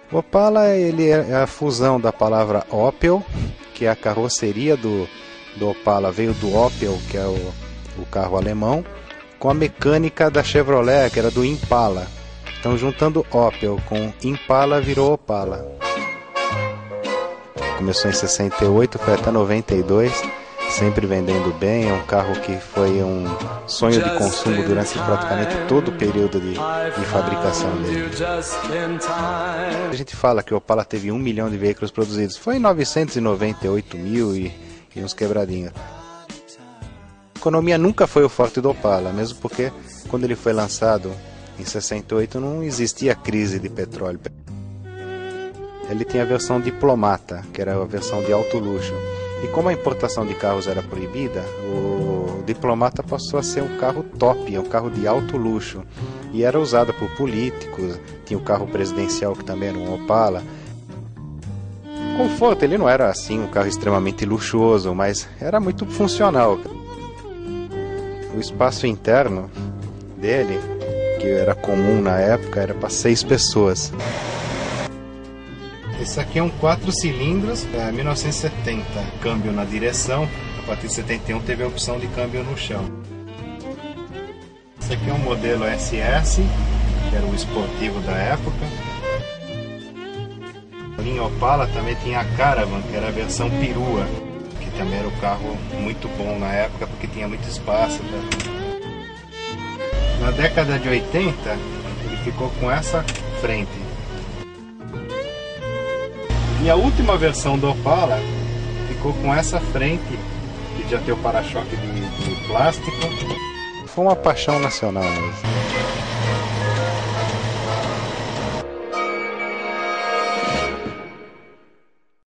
O Opala ele é a fusão da palavra Opel, que é a carroceria do Opala, veio do Opel, que é o carro alemão, com a mecânica da Chevrolet, que era do Impala. Então, juntando Opel com Impala, virou Opala. Começou em 68, foi até 92, sempre vendendo bem. É um carro que foi um sonho de consumo durante praticamente todo o período de fabricação dele. A gente fala que o Opala teve 1 milhão de veículos produzidos. Foi 998 mil e uns quebradinhos. A economia nunca foi o forte do Opala, mesmo porque quando ele foi lançado em 68 não existia crise de petróleo. Ele tinha a versão Diplomata, que era a versão de alto luxo. E como a importação de carros era proibida, o Diplomata passou a ser um carro top, um carro de alto luxo. E era usado por políticos, tinha o carro presidencial que também era um Opala. Conforto, ele não era assim um carro extremamente luxuoso, mas era muito funcional. O espaço interno dele, que era comum na época, era para 6 pessoas. Esse aqui é um 4 cilindros, 1970, câmbio na direção, a partir de 71 teve a opção de câmbio no chão. Esse aqui é um modelo SS, que era o esportivo da época. A linha Opala também tinha a Caravan, que era a versão perua, que também era um carro muito bom na época, porque tinha muito espaço. Na década de 80, ele ficou com essa frente. E a última versão do Opala ficou com essa frente, que já tem o para-choque de plástico. Foi uma paixão nacional mesmo.